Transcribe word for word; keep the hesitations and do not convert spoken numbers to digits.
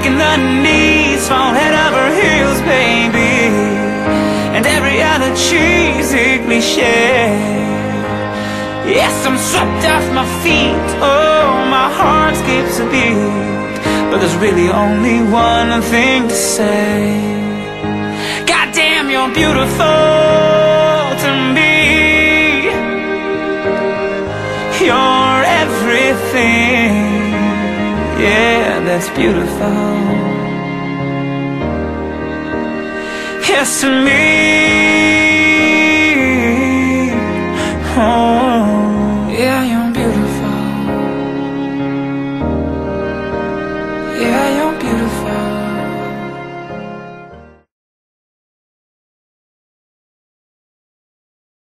making the knees fall head over heels, baby, and every other cheesy cliche. Yes, I'm swept off my feet, oh, my heart skips a beat, but there's really only one thing to say. Goddamn, you're beautiful to me. You're everything, yeah, that's beautiful. Yes, to me.